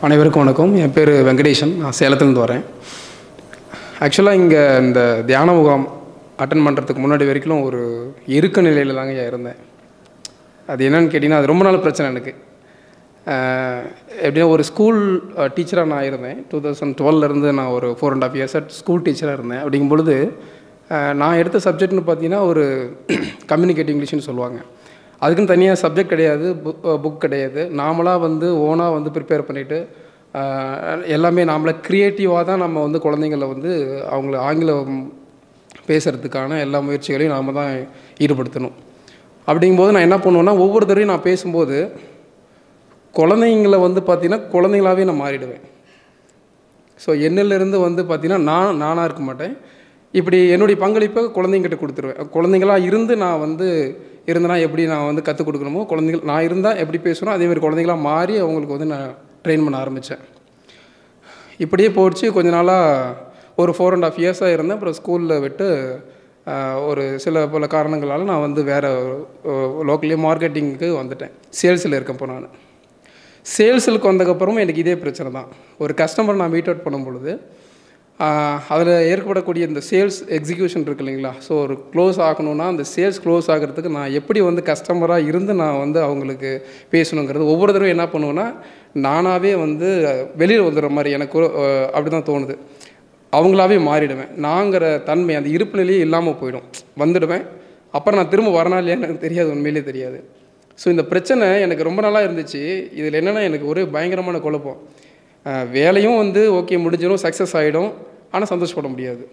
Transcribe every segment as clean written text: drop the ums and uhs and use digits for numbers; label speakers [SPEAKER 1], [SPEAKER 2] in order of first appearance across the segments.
[SPEAKER 1] அனைவருக்கும் வணக்கம். என் பேர் வெங்கடேஷன். நான் சேலத்துலேருந்து வரேன். ஆக்சுவலாக இங்கே இந்த தியான முகாம் அட்டன் பண்ணுறதுக்கு முன்னாடி வரைக்கும் ஒரு இருக்க நிலையில் தாங்க இருந்தேன். அது என்னென்னு கேட்டிங்கன்னா, அது ரொம்ப நாள் பிரச்சனை எனக்கு. எப்படின்னா, ஒரு ஸ்கூல் டீச்சராக நான் இருந்தேன். 2012 நான் ஒரு 4.5 years ஸ்கூல் டீச்சராக இருந்தேன். அப்படிங்கும்பொழுது நான் எடுத்த சப்ஜெக்ட்னு பார்த்தீங்கன்னா, ஒரு கம்யூனிகேட்டிவ் இங்கிலீஷ்னு சொல்லுவாங்க. அதுக்குன்னு தனியாக சப்ஜெக்ட் கிடையாது, புக் கிடையாது. நாமளாக ஓனாக ப்ரிப்பேர் பண்ணிவிட்டு எல்லாமே நாமளை க்ரியேட்டிவாக தான் நம்ம குழந்தைங்கள அவங்கள ஆங்கிலம் பேசுகிறதுக்கான எல்லா முயற்சிகளையும் நாம் தான் ஈடுபடுத்தணும். அப்படிங்கும்போது நான் என்ன பண்ணுவேன்னா, ஒவ்வொரு தடவையும் நான் பேசும்போது குழந்தைங்கள பார்த்திங்கன்னா குழந்தைங்களாகவே நான் மாறிடுவேன். ஸோ என்னிலேருந்து பார்த்திங்கன்னா நானாக இருக்க மாட்டேன். இப்படி என்னுடைய பங்களிப்பை குழந்தைங்கிட்ட கொடுத்துருவேன். குழந்தைங்களாக இருந்து நான் இருந்தேன்னா எப்படி நான் கற்றுக் கொடுக்கணுமோ, குழந்தைகள் நான் இருந்தால் எப்படி பேசணும் அதேமாதிரி குழந்தைங்களாக மாறி அவங்களுக்கு நான் ட்ரெயின் பண்ண ஆரம்பித்தேன். இப்படியே போயிடுச்சு. கொஞ்ச நாளாக ஒரு 4.5 years இருந்தேன். அப்புறம் ஸ்கூலில் விட்டு ஒரு சில பல காரணங்களால் நான் வேறு லோக்கல்லே மார்க்கெட்டிங்க்கு வந்துட்டேன். சேல்ஸில் இருக்கப்போ நான் சேல்ஸுக்கு வந்ததுக்கப்புறமும் எனக்கு இதே பிரச்சனை தான். ஒரு கஸ்டமர் நான் மீட் அவுட் பண்ணும் பொழுது அதில் ஏற்படக்கூடிய இந்த சேல்ஸ் எக்ஸிக்யூஷன் இருக்குது இல்லைங்களா. ஸோ ஒரு க்ளோஸ் ஆகணுன்னா அந்த சேல்ஸ் க்ளோஸ் ஆகிறதுக்கு நான் எப்படி கஸ்டமராக இருந்து நான் அவங்களுக்கு பேசணுங்கிறது ஒவ்வொரு தடவை என்ன பண்ணுவேன்னா, நானாகவே வெளியில் வந்துடுற மாதிரி எனக்கு அப்படி தான் தோணுது. அவங்களாவே மாறிடுவேன். நாங்கிற தன்மை அந்த இருப்பு நிலையே இல்லாமல் போயிடும். வந்துடுவேன். அப்புறம் நான் திரும்ப வரனா இல்லையா எனக்கு தெரியாது, உண்மையிலே தெரியாது. ஸோ இந்த பிரச்சனை எனக்கு ரொம்ப நாளாக இருந்துச்சு. இதில் என்னென்னா, எனக்கு ஒரே பயங்கரமான குழப்பம். வேலையும் ஓகே முடிஞ்சிடும், சக்ஸஸ் ஆகிடும், ஆனால் சந்தோஷப்பட முடியாது.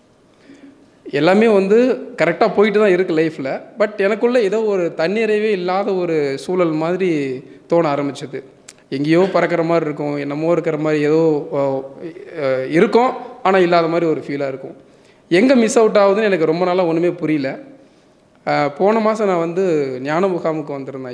[SPEAKER 1] எல்லாமே கரெக்டாக போயிட்டு தான் இருக்குது லைஃப்பில். பட் எனக்குள்ளே ஏதோ ஒரு தன்னிறைவே இல்லாத ஒரு சூழல் மாதிரி தோண ஆரம்பிச்சது. எங்கேயோ பறக்கிற மாதிரி இருக்கும், என்னமோ இருக்கிற மாதிரி ஏதோ இருக்கும், ஆனால் இல்லாத மாதிரி ஒரு ஃபீலாக இருக்கும். எங்கே மிஸ் அவுட் ஆகுதுன்னு எனக்கு ரொம்ப நாளாக ஒன்றுமே புரியல. போன மாதம் நான் ஞான முகாமுக்கு வந்திருந்தேன்.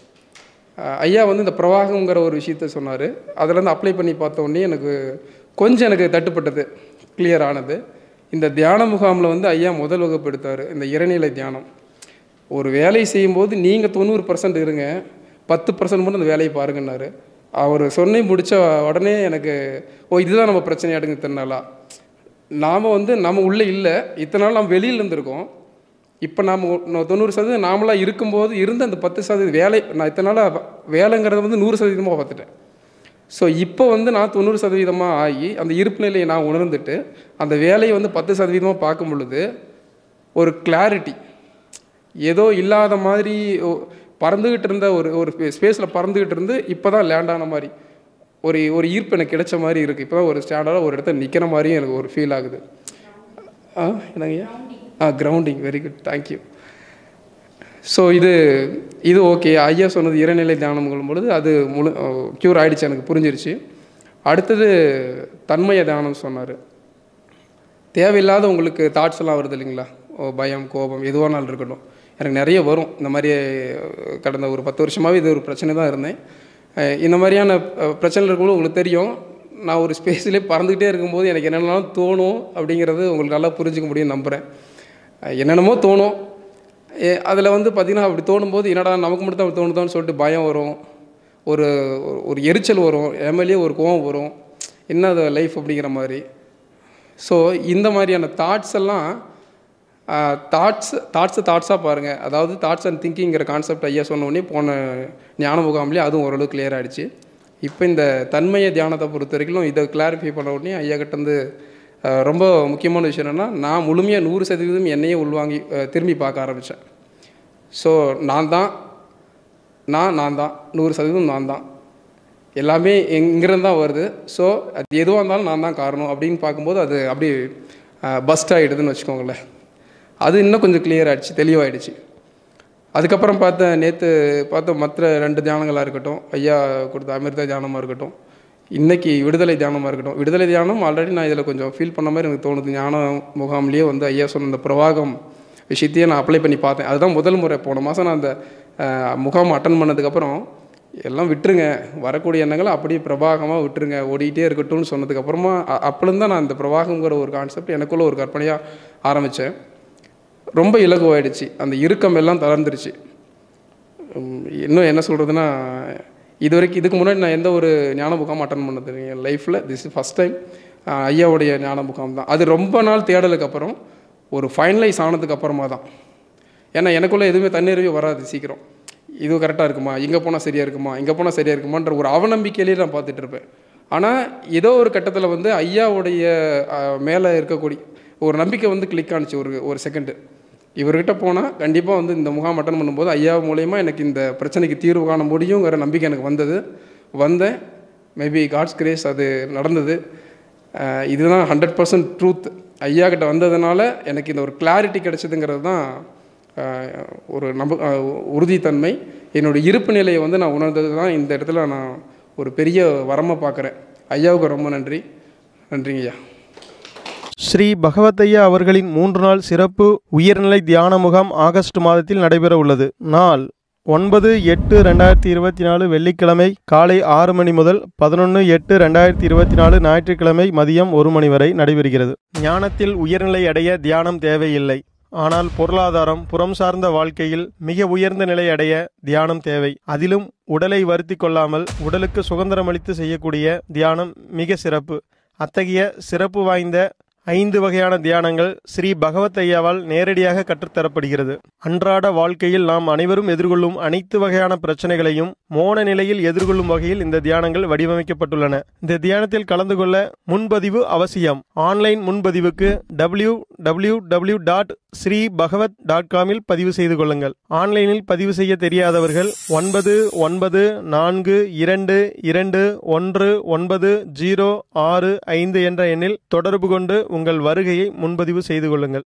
[SPEAKER 1] ஐயா இந்த பிரவாகங்கிற ஒரு விஷயத்த சொன்னார். அதில் அப்ளை பண்ணி பார்த்தோன்னே எனக்கு தட்டுப்பட்டது, கிளியர் ஆனது. இந்த தியான முகாமில் ஐயா முதல் வகுப்பு எடுத்தார், இந்த இறைநிலை தியானம். ஒரு வேலையை செய்யும்போது நீங்கள் 90% இருங்க, 10% மட்டும் அந்த வேலையை பாருங்கன்னாரு. அவர் சொன்னே முடித்த உடனே எனக்கு இதுதான் நம்ம பிரச்சனையாடுங்க. இத்தனை நாம் நம்ம உள்ளே இல்லை, இத்தனை நாள் நம்ம வெளியில் இருந்திருக்கோம். இப்போ நாம் 90% நாமளாக இருக்கும்போது இருந்த அந்த 10% வேலை, நான் இத்தனை நாளாக வேலைங்கிறத 100% பார்த்துட்டேன். ஸோ இப்போ நான் 90% ஆகி அந்த இருப்பு நிலையை நான் உணர்ந்துட்டு அந்த வேலையை 10% பார்க்கும் பொழுது ஒரு கிளாரிட்டி, ஏதோ இல்லாத மாதிரி பறந்துக்கிட்டு இருந்த ஒரு ஸ்பேஸில் பறந்துக்கிட்டு இருந்து இப்போ தான் லேண்ட் ஆன மாதிரி ஒரு ஈர்ப்பு எனக்கு கிடைச்ச மாதிரி இருக்குது. இப்போ தான் ஒரு ஸ்டாண்டர்டாக ஒரு இடத்துல நிற்கிற மாதிரியும் எனக்கு ஒரு ஃபீல் ஆகுது. என்னங்கய்யா? Grounding. Very good, thank you. So இது ஓகே. ஐயா சொன்னது இறைநிலை தியானம் பொழுது அது க்யூர் ஆகிடுச்சு, எனக்கு புரிஞ்சிருச்சு. அடுத்தது தன்மய தியானம் சொன்னார். தேவையில்லாத உங்களுக்கு தாட்ஸ் எல்லாம் வருது இல்லைங்களா, பயம், கோபம், எதுவானாலும் இருக்கட்டும். எனக்கு நிறைய வரும். இந்த மாதிரி கடந்த ஒரு 10 வருஷமாகவே இது ஒரு பிரச்சனை தான் இருந்தேன். இந்த மாதிரியான பிரச்சனைகள் இருக்கும்போது உங்களுக்கு தெரியும், நான் ஒரு ஸ்பேஸ்லேயே பறந்துக்கிட்டே இருக்கும்போது எனக்கு என்னென்னாலும் தோணும் அப்படிங்கிறது உங்களுக்கு நல்லா புரிஞ்சிக்க முடியும்னு நம்புகிறேன். என்னென்னமோ தோணும். அதில் பார்த்திங்கன்னா அப்படி தோணும்போது என்னடா நமக்கு மட்டும் தான் அப்படி தோணுதான்னு சொல்லிட்டு பயம் வரும், ஒரு எரிச்சல் வரும், எம்எல்ஏ ஒரு கோவம் வரும், என்ன அது லைஃப் அப்படிங்கிற மாதிரி. ஸோ இந்த மாதிரியான தாட்ஸ் எல்லாம் தாட்ஸாக பாருங்கள். அதாவது தாட்ஸ் அண்ட் திங்கிங்கிற கான்செப்ட் ஐயா சொன்னோடனே போன ஞான முகாம்லேயே அதுவும் ஓரளவு கிளியர் ஆகிடுச்சு. இப்போ இந்த தன்மைய தியானத்தை பொறுத்த வரைக்கும் இதை கிளாரிஃபை பண்ண உடனே ஐயா கிட்டேருந்து ரொம்ப முக்கியமான விஷயம் என்னென்னா, நான் முழுமையாக 100% என்னையே உள்வாங்கி திரும்பி பார்க்க ஆரம்பித்தேன். ஸோ நான் தான் 100% நான் தான், எல்லாமே இங்கிருந்து தான் வருது. ஸோ அது எதுவாக இருந்தாலும் நான் தான் காரணம் அப்படின்னு பார்க்கும்போது அது அப்படியே பஸ்ட் ஆகிடுதுன்னு வச்சுக்கோங்களேன். அது இன்னும் கொஞ்சம் கிளியர் ஆகிடுச்சு, தெளிவாகிடுச்சு. அதுக்கப்புறம் நேற்று பார்த்த மற்ற 2 தியானங்களாக இருக்கட்டும், ஐயா கொடுத்த அமிர்த தியானமாக இருக்கட்டும், இன்றைக்கி விடுதலை தியானமாக இருக்கட்டும். விடுதலை தியானம் ஆல்ரெடி நான் இதில் கொஞ்சம் ஃபீல் பண்ண மாதிரி எனக்கு தோணுது. ஞான முகாம்லேயே ஐயா சொன்ன இந்த பிரவாகம் விஷயத்தையே நான் அப்ளை பண்ணி பார்த்தேன். அதுதான் முதல் முறை. போன மாதம் நான் அந்த முகாம் அட்டன் பண்ணதுக்கப்புறம் எல்லாம் விட்டுருங்க, வரக்கூடிய எண்ணங்களை அப்படியே பிரவாகமாக விட்டுருங்க, ஓடிக்கிட்டே இருக்கட்டும்னு சொன்னதுக்கப்புறமா அப்போலேருந்து தான் நான் இந்த பிரவாகங்கிற ஒரு கான்செப்ட் எனக்குள்ளே ஒரு கற்பனையாக ஆரம்பித்தேன். ரொம்ப இலகுவாயிடுச்சு. அந்த இறுக்கம் எல்லாம் தளர்ந்துருச்சு. இன்னும் என்ன சொல்கிறதுனா, இதுக்கு முன்னாடி நான் எந்த ஒரு ஞான முகாம் அட்டன் பண்ணது என் லைஃப்பில். திஸ் இஸ் ஃபஸ்ட் டைம் ஐயாவுடைய ஞான முகாம் தான். அது ரொம்ப நாள் தேடலுக்கு அப்புறம் ஒரு ஃபைனலைஸ் ஆனதுக்கு அப்புறமா தான். ஏன்னா எனக்குள்ளே எதுவுமே தன்னிறைவு வராது சீக்கிரம். இது கரெக்டாக இருக்குமா, இங்கே போனால் சரியாக இருக்குமா, இங்கே போனால் சரியாக இருக்குமான்ற ஒரு அவநம்பிக்கையிலேயே நான் பார்த்துட்டு இருப்பேன். ஆனால் ஏதோ ஒரு கட்டத்தில் வந்து ஐயாவுடைய மேலே இருக்கக்கூடிய ஒரு நம்பிக்கை வந்து கிளிக் ஆனிச்சு. ஒரு செகண்டு இவர்கிட்ட போனால் கண்டிப்பாக வந்து இந்த முகாம் அட்டன் பண்ணும்போது ஐயா மூலயமா எனக்கு இந்த பிரச்சனைக்கு தீர்வு காண முடியுங்கிற நம்பிக்கை எனக்கு வந்தேன். மேபி காட்ஸ் கிரேஸ் அது நடந்தது. இதுதான் 100% ட்ரூத். ஐயா கிட்ட வந்ததுனால எனக்கு இந்த ஒரு கிளாரிட்டி கிடைச்சதுங்கிறது தான் ஒரு உறுதித்தன்மை. என்னோடய இருப்பு நிலையை வந்து நான் உணர்ந்தது தான் இந்த இடத்துல நான் ஒரு பெரிய வரமாக பார்க்குறேன். ஐயாவுக்கு ரொம்ப நன்றிங்க ஐயா.
[SPEAKER 2] ஸ்ரீ பகவத் ஐயா அவர்களின் 3 நாள் சிறப்பு உயர்நிலை தியான முகாம் ஆகஸ்ட் மாதத்தில் நடைபெற உள்ளது. நாள் 9/8/2024 வெள்ளிக்கிழமை காலை 6 மணி முதல் 11/8/2024 ஞாயிற்றுக்கிழமை மதியம் 1 மணி வரை நடைபெறுகிறது. ஞானத்தில் உயர்நிலை அடைய தியானம் தேவையில்லை. ஆனால் பொருளாதாரம், புறம் சார்ந்த வாழ்க்கையில் மிக உயர்ந்த நிலை அடைய தியானம் தேவை. அதிலும் உடலை வருத்தி கொள்ளாமல் உடலுக்கு சுதந்திரமளித்து செய்யக்கூடிய தியானம் மிக சிறப்பு. அத்தகைய சிறப்பு வாய்ந்த 5 வகையான தியானங்கள் ஸ்ரீ பகவத் ஐயாவால் நேரடியாக கற்றுத்தரப்படுகிறது. அன்றாட வாழ்க்கையில் நாம் அனைவரும் எதிர்கொள்ளும் அனைத்து வகையான பிரச்சனைகளையும் மோன நிலையில் எதிர்கொள்ளும் வகையில் இந்த தியானங்கள் வடிவமைக்கப்பட்டுள்ளன. இந்த தியானத்தில் கலந்து கொள்ள முன்பதிவு அவசியம். ஆன்லைன் முன்பதிவுக்கு www.sreebhagavat.com பதிவு செய்து கொள்ளுங்கள். ஆன்லைனில் பதிவு செய்ய தெரியாதவர்கள் 9992219065 என்ற எண்ணில் தொடர்பு கொண்டு உங்கள் வருகையை முன்பதிவு செய்து கொள்ளுங்கள்.